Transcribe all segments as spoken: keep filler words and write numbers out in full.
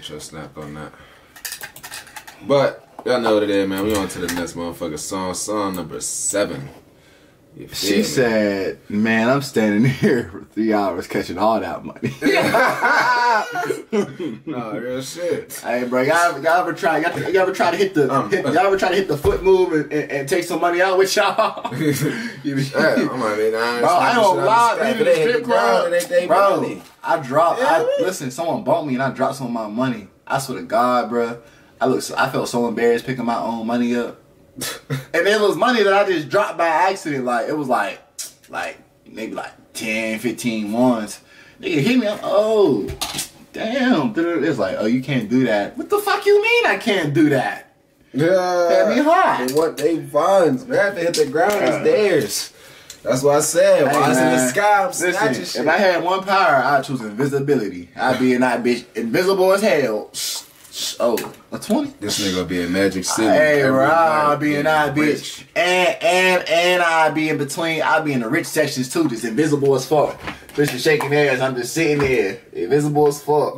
Metro snapped on that. But y'all know what it is, man. We on to the next motherfucking song. Song number seven. She said, man, I'm standing here for three hours catching all that money. No, real shit. Hey, bro, y'all, y'all ever try? Y'all, y'all ever try to hit the? Um, hit, y'all ever try to hit the foot move and, and, and take some money out with y'all? Yeah, I'm like, man, bro, I don't lie. Leaving the strip club, they, they bro. Money. I dropped. Yeah, I, listen, someone bought me and I dropped some of my money. I swear to God, bro. I look. I felt so embarrassed picking my own money up. And it was money that I just dropped by accident. Like, it was like, like, maybe like ten, fifteen ones. Nigga hit me up. Oh, damn. It's like, oh, you can't do that. What the fuck you mean I can't do that? Yeah. Had me hot. They want they funds, man. If they hit the ground, it's theirs. That's what I said. Hey, While it's in the man. sky, I'm Listen, snatching shit. if I had one power, I'd choose invisibility. I'd be in that bitch invisible as hell. Oh, a twenty? This nigga be in Magic City. Hey, bro, I'll night, be in that bitch. And, and, and I'd be in between. I'd be in the rich sections too, just invisible as fuck. Bitch is shaking hands. I'm just sitting there, invisible as fuck.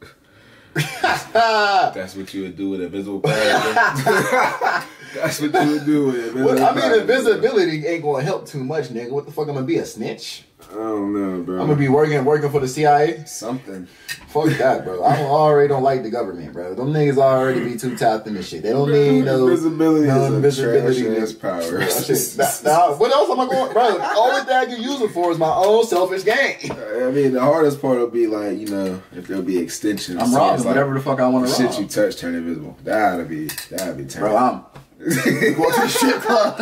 That's what you would do with invisible power. That's what you would do with invisible Well, I mean, power. invisibility ain't gonna help too much, nigga. What the fuck? I'm gonna be a snitch? I don't know, bro. I'm gonna be working working for the C I A? Something. Fuck that, bro. I already don't like the government, bro. Them niggas already be too tapped in this shit. They don't need no invisibility. No is invisibility. a trash ass power. Bro, shit. Now, now, what else am I going, bro? Only thing I can use it for is my own selfish gain. I mean, the hardest part will be like, you know, if there'll be extensions. I'm so robbing it's like, whatever the fuck I want to rob. shit you touch turn invisible. That'd be, that'd be terrible. Bro, I'm going to the shit club.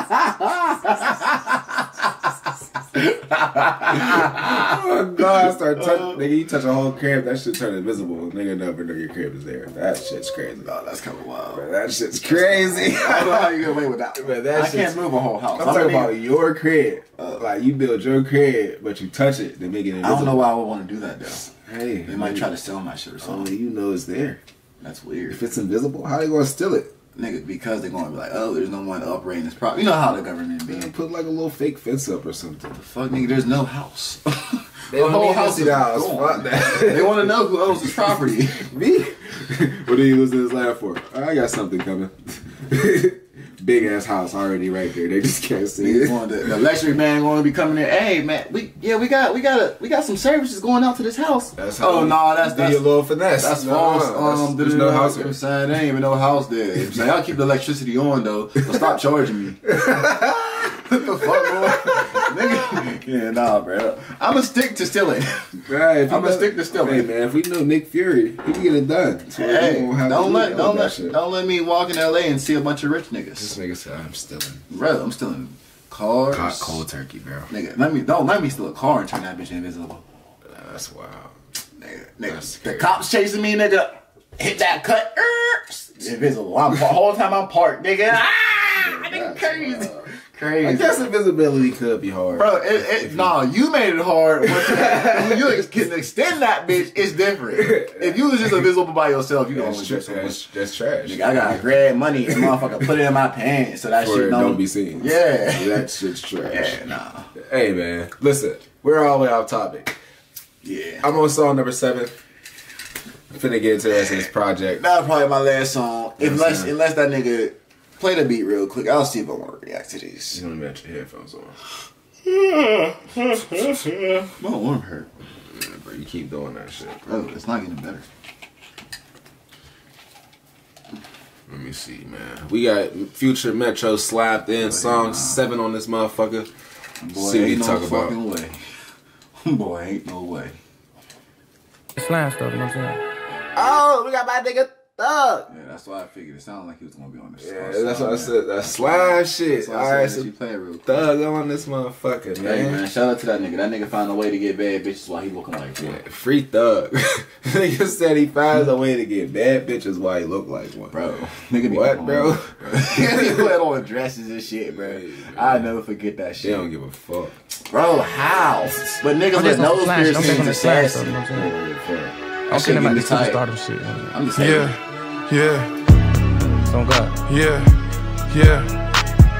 Oh God! Start touching, nigga. You touch a whole crib, that shit turn invisible. Nigga never know your crib is there. That shit's crazy. Oh, that's kind of wild. Bro, that shit's crazy. I don't know how you get away with that. Man, that I can't move a whole house. I'm, I'm talking about need... your crib. Uh, like you build your crib, but you touch it, they make it invisible. I don't know why I would want to do that though. Hey, they might try to steal my shit or something. Only you know it's there. That's weird. If it's invisible, how they gonna steal it? Nigga, because they're gonna be like, oh, there's no one operating this property. You know how the government be. Man, put like a little fake fence up or something. The fuck, nigga, there's no house. They the whole house is the house. Fuck that. They want to know who owns this property. Me? What are you losing his laugh for? I got something coming. Big ass house already right there. They just can't see it. The, the electric man going to be coming there. Hey man, we yeah we got we got a we got some services going out to this house. That's how oh no, nah, that's that's a little finesse. That's no, false. No, um, that's, there's no house. I'm saying there ain't even no house there. I'm saying I'll keep the electricity on though. But stop charging me. What the fuck, bro? Nigga. Yeah, nah, bro. I'ma stick to stealing. Right, I'ma stick to stealing. Hey man, if we know Nick Fury, he can get it done. So hey, don't let don't let shit. don't let me walk in L A and see a bunch of rich niggas. This nigga said I'm stealing. Bro, I'm stealing cars. Cold, cold turkey, bro. Nigga, let me don't let me steal a car and turn that bitch invisible. Nah, that's wild. Nigga, nigga, the cops chasing me, nigga. Hit that cut. Er, invisible. I'm the whole time I'm parked, nigga. Ah, nigga, crazy. Wild. Crazy. I guess invisibility could be hard. Bro, it, it, nah, you made it hard. When you can extend that bitch, it's different. If you was just invisible by yourself, you don't that's, tra- so that's, that's trash. Nigga, I gotta grab money and motherfucker put it in my pants so that For shit don't, don't be seen. Yeah. That shit's trash. Yeah, nah. Hey, man. Listen, we're all the way off topic. Yeah. I'm on song number seven. I'm finna get into the rest of this project. That'll probably my last song. You know unless, unless that nigga... Play the beat real quick. I'll see if I want to react to these. You don't even have your headphones on. My arm hurt. Yeah, bro, you keep doing that shit. Bro, it's not getting better. Let me see, man. We got Future Metro slapped in. Song nah. seven on this motherfucker. Boy, see what ain't you no talk about. fucking way. Boy, ain't no way. Slam stuff, you know what I'm saying? Oh, we got my nigga Thug. Yeah, that's why I figured it sounded like he was gonna be on this. Yeah, that's what I said. That slime shit. All right, so play it real quick. Thug on this motherfucker, man. Hey, man, shout out to that nigga. That nigga found a way to get bad bitches while he looking like one. Yeah, free Thug. Nigga said he finds a way to get bad bitches while he look like one. Bro, nigga be what, bro? He put on dresses and shit, bro. Hey, I'll never forget that shit. They don't give a fuck. Bro, how? But niggas with nose piercings and sassy. I'm saying about this stardom shit. I'm just saying. Yeah. Yeah. So God. Yeah. Yeah.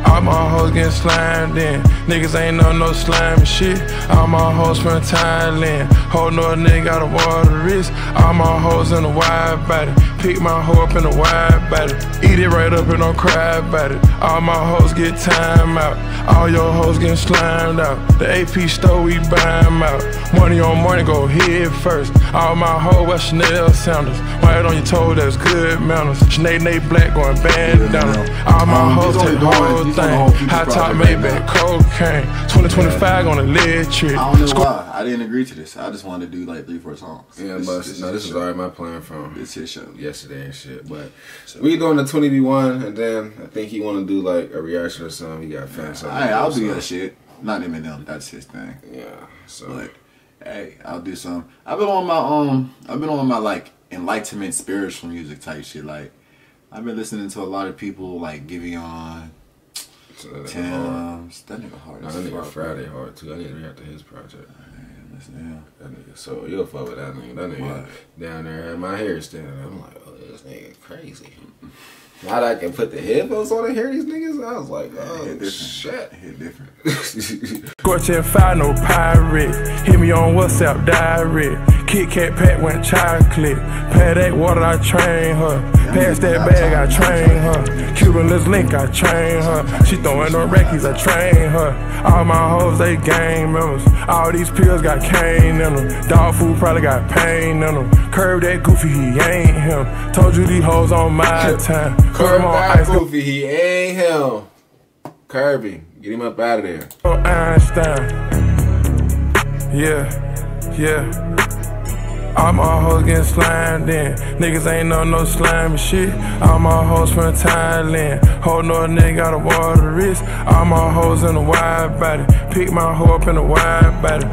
All my hoes getting slimed in. Niggas ain't know no slime shit. All my hoes from Thailand. Whole no nigga got a water wrist. All my hoes in a wide body. Pick my hoe up in a wide body. Eat it right up and don't cry about it. All my hoes get time out. All your hoes getting slimed out. The A P store, we buy them out. Money on money, go head first. All my hoes wear Chanel sandals. Right on your toe, that's good manners. Sinead Nate Black going bandana. All my Um, hoes he's only take the doing- whole he's on the thing. whole Future High top project right Maybach, now. cocaine. twenty twenty-five on the lead trick. I don't know why. I didn't agree to this. I just wanted to do like three, four songs. Yeah, This- but this no, is this his is show. already my plan from This his show. yesterday and shit. But we doing the twenty v one, and then I think he want to do like a reaction or something. He got fans. Alright, I'll do that shit. Not him and them. That's his thing. Yeah. So But hey, I'll do some. I've been on my um. I've been on my like enlightenment spiritual music type shit. Like I've been listening to a lot of people like Giveon, so that nigga hard. Tim's. That nigga hard. No, as that nigga fuck, Friday bro. hard too. I need to react to his project. Man, listen to him. That nigga, so you'll fuck with that nigga. That nigga What? down there had my hair standing. I'm like, oh, this nigga crazy. Now that I can put the headphones on and hear these niggas, I was like, oh Hit different. shit. Hit different. Scorching fire, no pirate. Hit me on WhatsApp direct. Kit Kat pack went chocolate. Pad that water, I train her. Pass that bag, I train her. Cuban Liz Link, I train her. She throwing no reckies, I train her. All my hoes, they gang members. All these pills got cane in them. Dog food probably got pain in them. Curve that goofy, he ain't him. Told you these hoes on my time. Curb Come on, that ice, go goofy, he ain't him. Kirby, get him up out of there. Einstein. Yeah, yeah. All my hoes getting slimed in. Niggas ain't know no slime shit. All my hoes from Thailand. Whole no nigga got a water wrist. All my hoes in a wide body. Pick my hoe up in a wide body.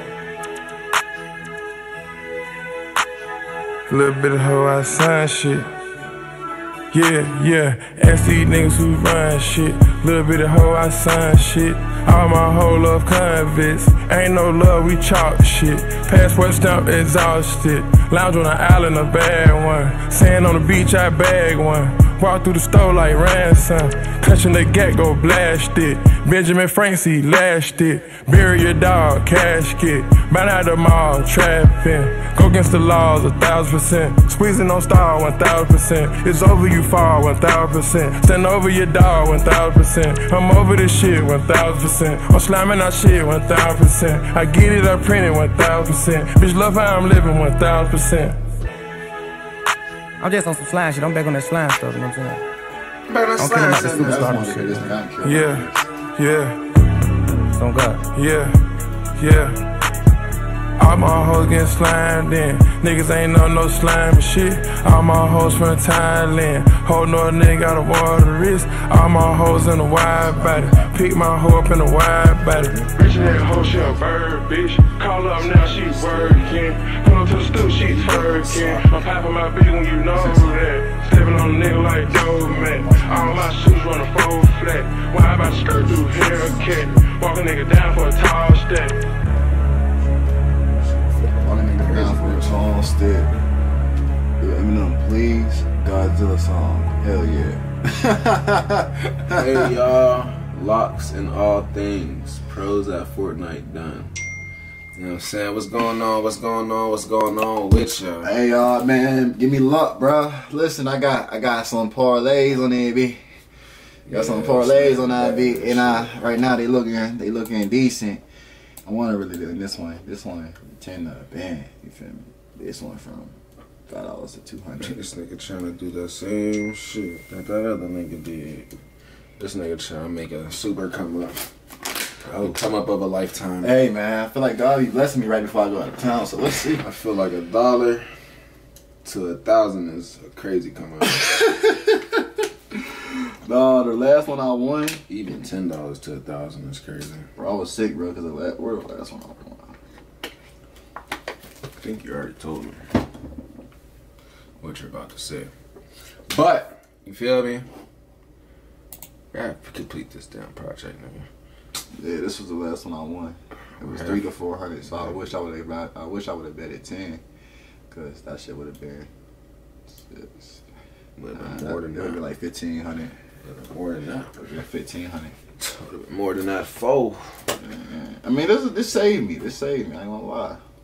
Little bit of hoe outside shit. Yeah, yeah, ask these niggas who run shit. Little bit of hoe I sign shit. All my whole love convicts. Ain't no love, we chalk shit. Passport stamp exhausted. Lounge on the island, a bad one. Sand on the beach, I bag one. Walk through the store like ransom. Clutching the gate, go blast it. Benjamin Franks, he lashed it. Bury your dog, casket. Bound out the mall, trapping. Go against the laws, a thousand percent. Squeezing on star, one thousand percent. It's over, you fall, one thousand percent. Stand over your dog, one thousand percent. I'm over this shit, one thousand percent. I'm slamming out shit, one thousand percent. I get it, I print it, one thousand percent. Bitch, love how I'm living, one thousand percent. I'm just on some slime shit. I'm back on that slime stuff, you know what I'm saying? Back on I'm coming out the slime. I just superstar wanted to shit. hear this nigga. I don't care. Yeah, yeah. On God. Yeah, yeah. All my hoes getting slimed in. Niggas ain't know no slime shit. All my hoes from Thailand. Whole no nigga got a water wrist. All my hoes in a wide body. Pick my hoe up in a wide body. Bitch, that hoe, she a bird, bitch. Call up now, she working. Pull up to the stoop, she twerking. I'm popping my bitch when you know that. Stepping on a nigga like dope man. All my shoes run a full flat. Why about skirt through haircut? Walk a nigga down for a tall step. Walking nigga down for a tall step. Do Eminem, please. Godzilla song. Hell yeah. Hey y'all, locks in all things. Pros at Fortnite done. You know what I'm saying? What's going on? What's going on? What's going on with y'all? Hey y'all, man, give me luck, bro. Listen, I got I got some parlays on there, B. Got Yeah, some parlays shit. on that, B. Yeah, And I right now they looking they looking decent. I want to really do this one. This one ten to band. You feel me? This one from five dollars to two hundred. This nigga trying to do the same shit that that other nigga did. This nigga trying to make a super come up. I'll come up of a lifetime. Hey man, I feel like God be blessing me right before I go out of town. So let's see. I feel like a dollar to a thousand is a crazy come up. No, the last one I won, Even ten dollars to a thousand is crazy. bro, I was sick, bro, because the last, where the last one I won. I think you already told me what you're about to say. But, you feel me? I gotta complete this damn project, nigga. Yeah, this was the last one I won. It was Yeah. three to four hundred. So I wish I would have. I wish I would have betted ten, cause that shit would have been. A little Uh, bit more than it would be that. like fifteen hundred. More than that. It would have been fifteen hundred. More than that, four. I mean, this this saved me. This saved me. I ain't gonna lie.